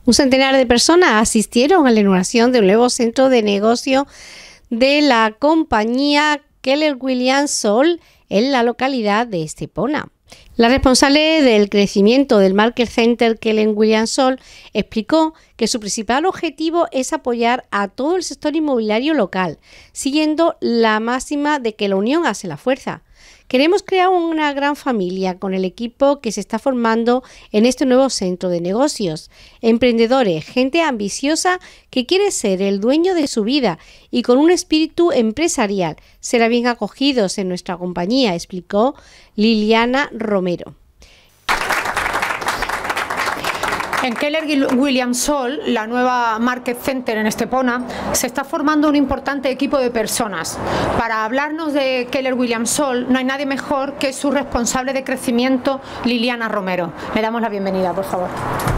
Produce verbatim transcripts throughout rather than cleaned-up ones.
Un centenar de personas asistieron a la inauguración del nuevo centro de negocio de la compañía Keller Williams Sol en la localidad de Estepona. La responsable del crecimiento del Market Center Keller Williams Sol explicó que su principal objetivo es apoyar a todo el sector inmobiliario local, siguiendo la máxima de que la unión hace la fuerza. Queremos crear una gran familia con el equipo que se está formando en este nuevo centro de negocios. Emprendedores, gente ambiciosa que quiere ser el dueño de su vida y con un espíritu empresarial. Serán bien acogidos en nuestra compañía, explicó Liliana Romero. En Keller Williams Sol, la nueva Market Center en Estepona, se está formando un importante equipo de personas. Para hablarnos de Keller Williams Sol, no hay nadie mejor que su responsable de crecimiento, Liliana Romero. Le damos la bienvenida, por favor.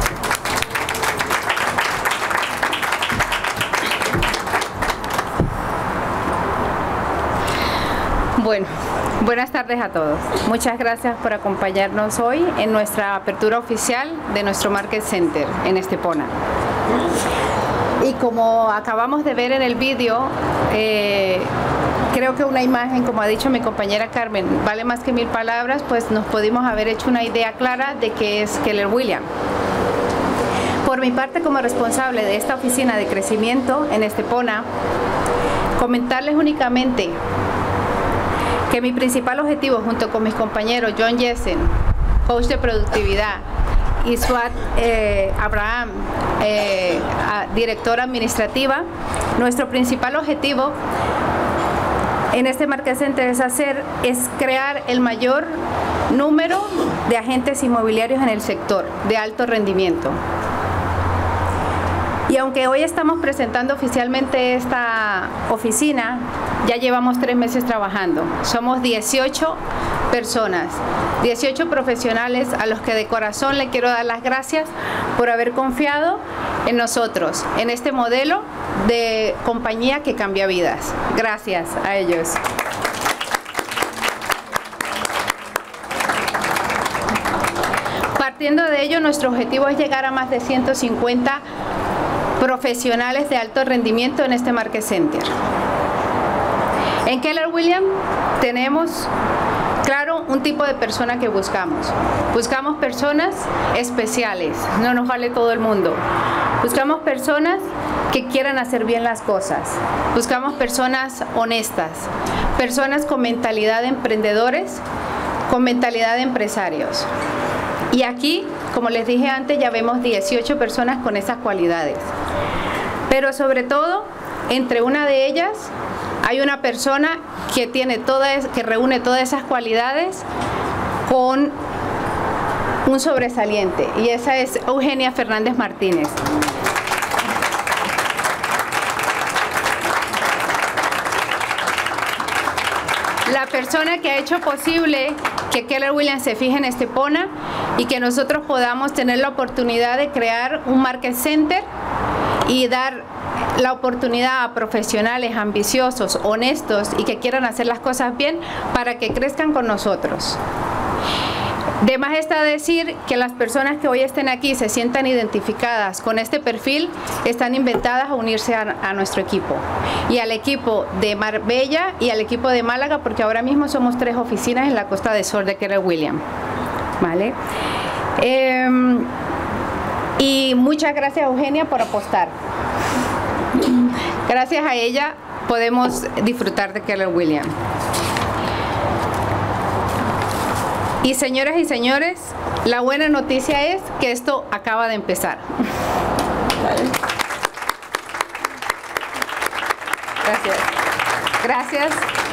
Bueno, buenas tardes a todos. Muchas gracias por acompañarnos hoy en nuestra apertura oficial de nuestro Market Center en Estepona. Y como acabamos de ver en el vídeo, eh, creo que una imagen, como ha dicho mi compañera Carmen, vale más que mil palabras, pues nos pudimos haber hecho una idea clara de qué es Keller Williams. Por mi parte, como responsable de esta oficina de crecimiento en Estepona, comentarles únicamente que mi principal objetivo, junto con mis compañeros John Jessen, coach de productividad, y Swat eh, Abraham, eh, directora administrativa, nuestro principal objetivo en este Market Center es hacer, es crear el mayor número de agentes inmobiliarios en el sector de alto rendimiento. Y aunque hoy estamos presentando oficialmente esta oficina, ya llevamos tres meses trabajando. Somos dieciocho personas, dieciocho profesionales a los que de corazón le quiero dar las gracias por haber confiado en nosotros, en este modelo de compañía que cambia vidas. Gracias a ellos. Partiendo de ello, nuestro objetivo es llegar a más de ciento cincuenta profesionales de alto rendimiento en este Market Center. En Keller Williams tenemos claro un tipo de persona que buscamos. Buscamos personas especiales, no nos vale todo el mundo. Buscamos personas que quieran hacer bien las cosas. Buscamos personas honestas, personas con mentalidad de emprendedores, con mentalidad de empresarios. Y aquí, como les dije antes, ya vemos dieciocho personas con esas cualidades. Pero sobre todo, entre una de ellas, hay una persona que, tiene todas, que reúne todas esas cualidades con un sobresaliente. Y esa es Eugenia Fernández Martínez. La persona que ha hecho posible que Keller Williams se fije en Estepona y que nosotros podamos tener la oportunidad de crear un Market Center y dar la oportunidad a profesionales ambiciosos, honestos y que quieran hacer las cosas bien para que crezcan con nosotros. De más está decir que las personas que hoy estén aquí se sientan identificadas con este perfil, están invitadas a unirse a, a nuestro equipo y al equipo de Marbella y al equipo de Málaga, porque ahora mismo somos tres oficinas en la Costa del Sol de Keller Williams. ¿Vale? Eh, y muchas gracias, Eugenia, por apostar. Gracias a ella podemos disfrutar de Keller Williams. Y señoras y señores, la buena noticia es que esto acaba de empezar. Gracias. Gracias.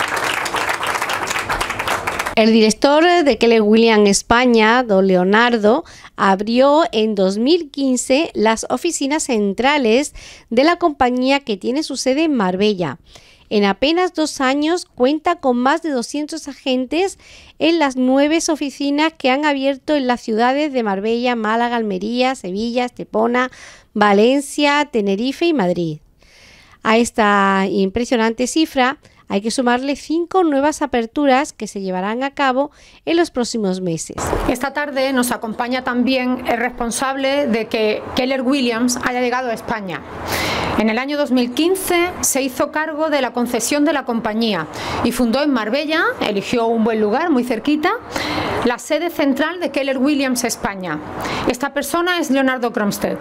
El director de Keller Williams España, don Leonardo, abrió en dos mil quince las oficinas centrales de la compañía que tiene su sede en Marbella. En apenas dos años cuenta con más de doscientos agentes en las nueve oficinas que han abierto en las ciudades de Marbella, Málaga, Almería, Sevilla, Estepona, Valencia, Tenerife y Madrid. A esta impresionante cifra hay que sumarle cinco nuevas aperturas que se llevarán a cabo en los próximos meses. Esta tarde nos acompaña también el responsable de que Keller Williams haya llegado a España. En el año dos mil quince se hizo cargo de la concesión de la compañía y fundó en Marbella, eligió un buen lugar muy cerquita, la sede central de Keller Williams España. Esta persona es Leonardo Cromstead.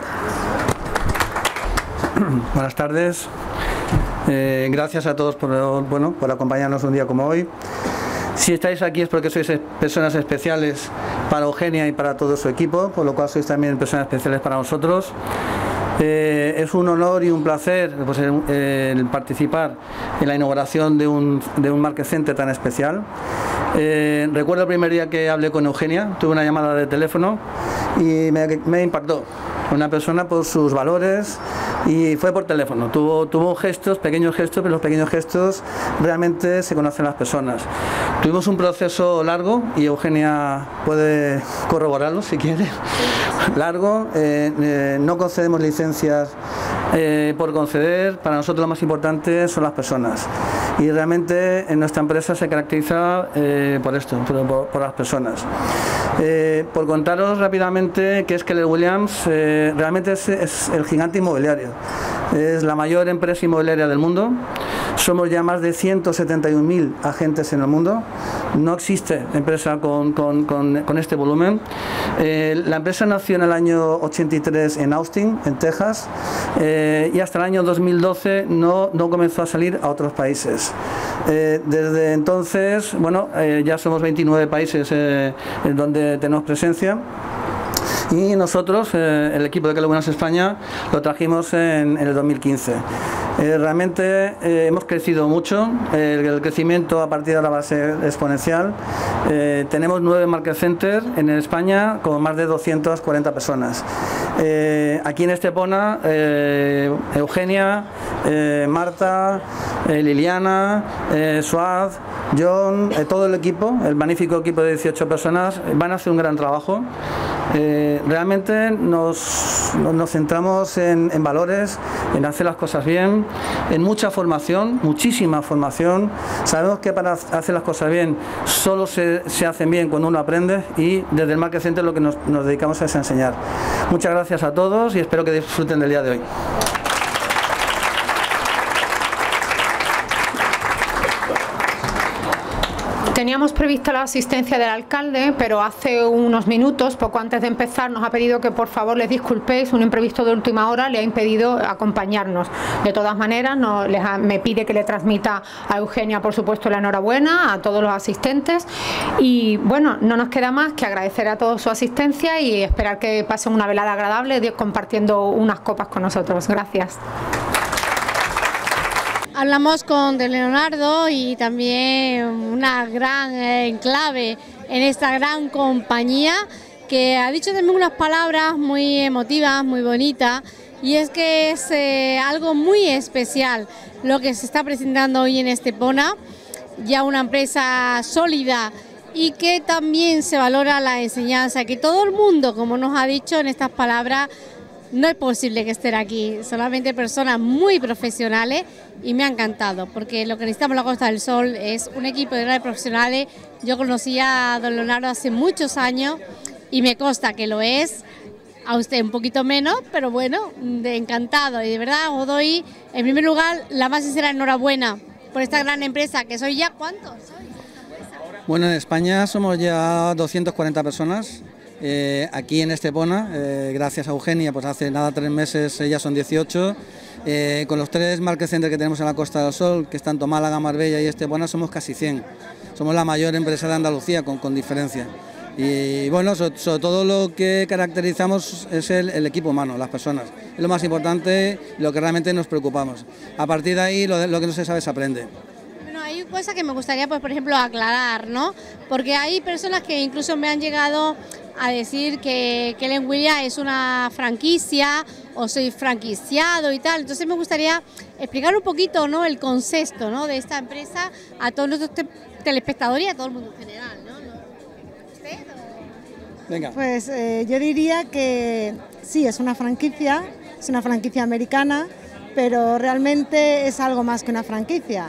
Buenas tardes. Eh, gracias a todos por, bueno, por acompañarnos un día como hoy. Si estáis aquí es porque sois personas especiales para Eugenia y para todo su equipo, por lo cual sois también personas especiales para nosotros. Eh, es un honor y un placer pues, el, el participar en la inauguración de un, de un Market Center tan especial. Eh, recuerdo el primer día que hablé con Eugenia, tuve una llamada de teléfono y me, me impactó. Una persona por sus valores y fue por teléfono. Tuvo, tuvo gestos, pequeños gestos, pero los pequeños gestos realmente se conocen las personas. Tuvimos un proceso largo y Eugenia puede corroborarlo si quiere. Largo, eh, eh, no concedemos licencias eh, por conceder. Para nosotros lo más importante son las personas y realmente en nuestra empresa se caracteriza eh, por esto, por, por, por las personas. Eh, por contaros rápidamente qué es Keller Williams, eh, realmente es, es el gigante inmobiliario, es la mayor empresa inmobiliaria del mundo. Somos ya más de ciento setenta y un mil agentes en el mundo. No existe empresa con, con, con, con este volumen. Eh, la empresa nació en el año ochenta y tres en Austin, en Texas, eh, y hasta el año dos mil doce no, no comenzó a salir a otros países. Eh, desde entonces, bueno, eh, ya somos veintinueve países eh, en donde tenemos presencia. Y nosotros, eh, el equipo de Keller Williams España, lo trajimos en, en el dos mil quince. Eh, realmente eh, hemos crecido mucho, eh, el, el crecimiento a partir de ahora va a ser exponencial. Eh, tenemos nueve Market Center en España con más de doscientas cuarenta personas. Eh, aquí en Estepona, eh, Eugenia, eh, Marta, eh, Liliana, eh, Suad, John, eh, todo el equipo, el magnífico equipo de dieciocho personas, van a hacer un gran trabajo. Eh, realmente nos, nos centramos en, en valores, en hacer las cosas bien, en mucha formación, muchísima formación. Sabemos que para hacer las cosas bien solo se, se hacen bien cuando uno aprende y desde el Market Center lo que nos, nos dedicamos es a enseñar. Muchas gracias a todos y espero que disfruten del día de hoy. Teníamos prevista la asistencia del alcalde, pero hace unos minutos, poco antes de empezar, nos ha pedido que por favor les disculpéis, un imprevisto de última hora le ha impedido acompañarnos. De todas maneras, no, les ha, me pide que le transmita a Eugenia, por supuesto, la enhorabuena, a todos los asistentes. Y bueno, no nos queda más que agradecer a todos su asistencia y esperar que pasen una velada agradable compartiendo unas copas con nosotros. Gracias. Hablamos con de Leonardo y también una gran enclave en esta gran compañía que ha dicho también unas palabras muy emotivas, muy bonitas, y es que es eh, algo muy especial lo que se está presentando hoy en Estepona, ya una empresa sólida y que también se valora la enseñanza, que todo el mundo, como nos ha dicho en estas palabras, no es posible que estén aquí, solamente personas muy profesionales y me ha encantado porque lo que necesitamos en la Costa del Sol es un equipo de grandes profesionales. Yo conocí a don Leonardo hace muchos años y me consta que lo es, a usted un poquito menos, pero bueno, de encantado y de verdad os doy en primer lugar la más sincera enhorabuena por esta gran empresa que soy ya, ¿cuántos sois? Bueno, en España somos ya doscientas cuarenta personas. Eh, aquí en Estepona, eh, gracias a Eugenia, pues hace nada tres meses ya son dieciocho, eh, con los tres Market Center que tenemos en la Costa del Sol, que están Málaga, Marbella y Estepona, somos casi cien, somos la mayor empresa de Andalucía con, con diferencia. Y bueno, sobre, sobre todo lo que caracterizamos es el, el equipo humano, las personas, es lo más importante, lo que realmente nos preocupamos. A partir de ahí lo, lo que no se sabe se aprende. Hay cosas que me gustaría, pues, por ejemplo, aclarar, ¿no? Porque hay personas que incluso me han llegado a decir que Keller Williams es una franquicia o soy franquiciado y tal. Entonces me gustaría explicar un poquito, ¿no?, el concepto, ¿no?, de esta empresa a todos nuestros te telespectadores y a todo el mundo en general, ¿no? ¿Usted? O... Venga. Pues eh, yo diría que sí, es una franquicia, es una franquicia americana, pero realmente es algo más que una franquicia.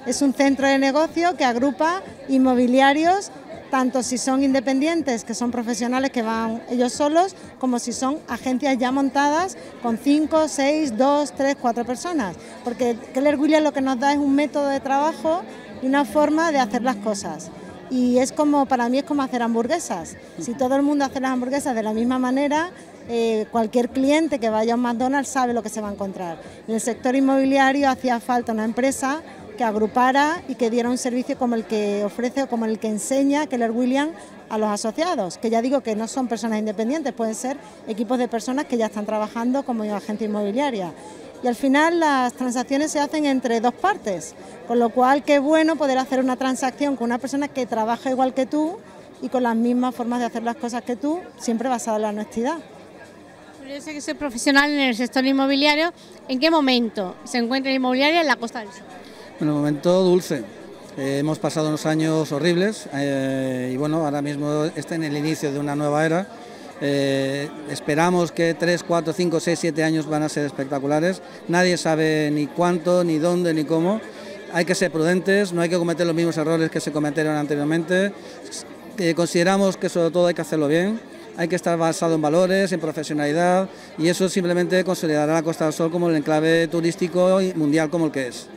Es un centro de negocio que agrupa inmobiliarios, tanto si son independientes, que son profesionales que van ellos solos, como si son agencias ya montadas con cinco, seis, dos, tres, cuatro personas. Porque Keller Williams lo que nos da es un método de trabajo y una forma de hacer las cosas. Y es como, para mí es como hacer hamburguesas. Si todo el mundo hace las hamburguesas de la misma manera, eh, cualquier cliente que vaya a un McDonald's sabe lo que se va a encontrar. En el sector inmobiliario hacía falta una empresa que agrupara y que diera un servicio como el que ofrece o como el que enseña Keller Williams a los asociados, que ya digo que no son personas independientes, pueden ser equipos de personas que ya están trabajando como agencia inmobiliaria. Y al final las transacciones se hacen entre dos partes, con lo cual qué bueno poder hacer una transacción con una persona que trabaja igual que tú y con las mismas formas de hacer las cosas que tú, siempre basada en la honestidad. Yo sé que soy profesional en el sector inmobiliario. ¿En qué momento se encuentra la inmobiliaria en la Costa del Sol? En un momento dulce. Eh, hemos pasado unos años horribles eh, y bueno, ahora mismo está en el inicio de una nueva era. Eh, esperamos que tres, cuatro, cinco, seis, siete años van a ser espectaculares. Nadie sabe ni cuánto, ni dónde, ni cómo. Hay que ser prudentes, no hay que cometer los mismos errores que se cometieron anteriormente. Eh, consideramos que sobre todo hay que hacerlo bien. Hay que estar basado en valores, en profesionalidad, y eso simplemente consolidará la Costa del Sol como el enclave turístico mundial como el que es.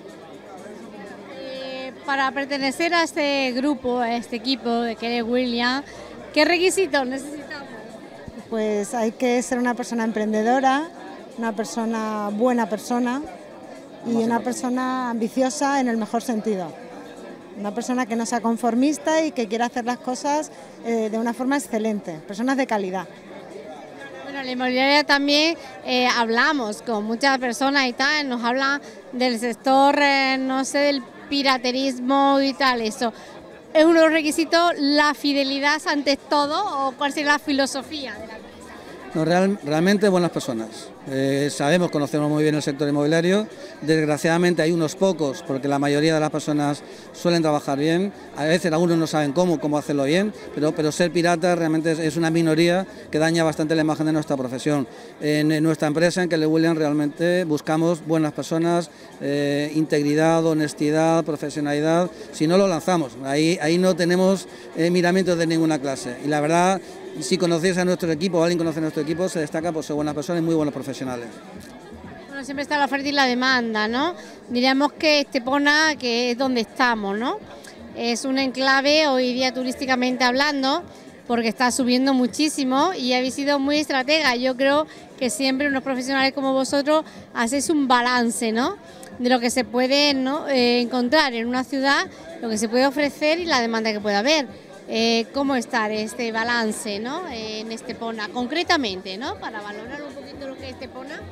Para pertenecer a este grupo, a este equipo de Keller Williams, ¿qué requisitos necesitamos? Pues hay que ser una persona emprendedora, una persona buena persona y una persona ambiciosa en el mejor sentido. Una persona que no sea conformista y que quiera hacer las cosas eh, de una forma excelente, personas de calidad. Bueno, la inmobiliaria también eh, hablamos con muchas personas y tal, nos hablan del sector, eh, no sé, del piraterismo y tal, eso. ¿Es uno de los requisitos la fidelidad ante todo o cuál sería la filosofía de la empresa? No, real, realmente buenas personas. Eh, sabemos, conocemos muy bien el sector inmobiliario. Desgraciadamente hay unos pocos, porque la mayoría de las personas suelen trabajar bien. A veces algunos no saben cómo, cómo hacerlo bien, pero, pero ser pirata realmente es, es una minoría que daña bastante la imagen de nuestra profesión. En, en nuestra empresa, en Keller Williams, realmente buscamos buenas personas, eh, integridad, honestidad, profesionalidad. Si no, lo lanzamos. Ahí, ahí no tenemos eh, miramientos de ninguna clase. Y la verdad, si conocéis a nuestro equipo o alguien conoce a nuestro equipo, se destaca por ser buenas personas y muy buenos profesionales. Bueno, siempre está la oferta y la demanda, ¿no? Diríamos que Estepona, que es donde estamos, ¿no? Es un enclave hoy día turísticamente hablando, porque está subiendo muchísimo y habéis sido muy estratega. Yo creo que siempre unos profesionales como vosotros hacéis un balance, ¿no?, de lo que se puede, ¿no?, eh, encontrar en una ciudad, lo que se puede ofrecer y la demanda que puede haber. Eh, ¿Cómo estar este balance, ¿no?, en Estepona, concretamente, ¿no?, para valorar un poquito lo que es Estepona?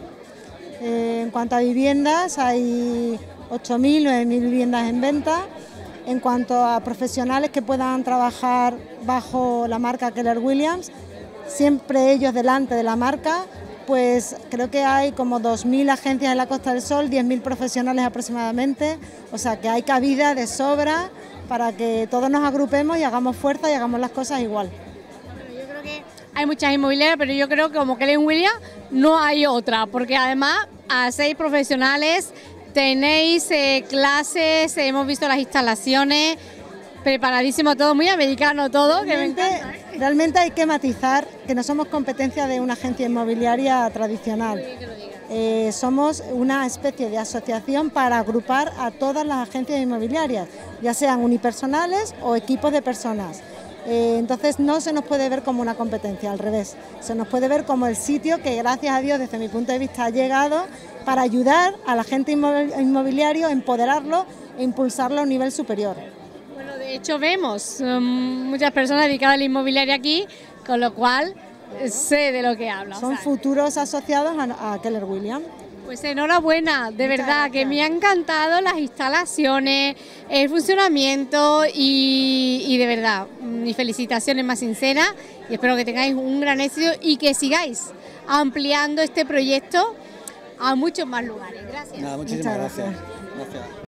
Eh, en cuanto a viviendas, hay ocho mil, nueve mil viviendas en venta. En cuanto a profesionales que puedan trabajar bajo la marca Keller Williams, siempre ellos delante de la marca, pues creo que hay como dos mil agencias en la Costa del Sol, diez mil profesionales aproximadamente, o sea que hay cabida de sobra para que todos nos agrupemos y hagamos fuerza y hagamos las cosas igual. Bueno, yo creo que hay muchas inmobiliarias, pero yo creo que como Keller Williams no hay otra, porque además a seis profesionales tenéis eh, clases, eh, hemos visto las instalaciones, preparadísimo todo, muy americano todo, realmente, que me encanta, ¿eh? Realmente hay que matizar que no somos competencia de una agencia inmobiliaria tradicional. Eh, somos una especie de asociación para agrupar a todas las agencias inmobiliarias, ya sean unipersonales o equipos de personas. Eh, entonces no se nos puede ver como una competencia, al revés, se nos puede ver como el sitio que gracias a Dios desde mi punto de vista ha llegado para ayudar a la agente inmobiliario, empoderarlo e impulsarlo a un nivel superior. Bueno, de hecho vemos um, muchas personas dedicadas a la inmobiliaria aquí, con lo cual sé de lo que hablo. Son o sea, futuros asociados a, a Keller Williams. Pues enhorabuena, de Muchas verdad gracias. Que me han encantado las instalaciones, el funcionamiento y, y de verdad, mis felicitaciones más sinceras y espero que tengáis un gran éxito y que sigáis ampliando este proyecto a muchos más lugares. Gracias. Nada, muchísimas Muchas gracias. gracias. Gracias.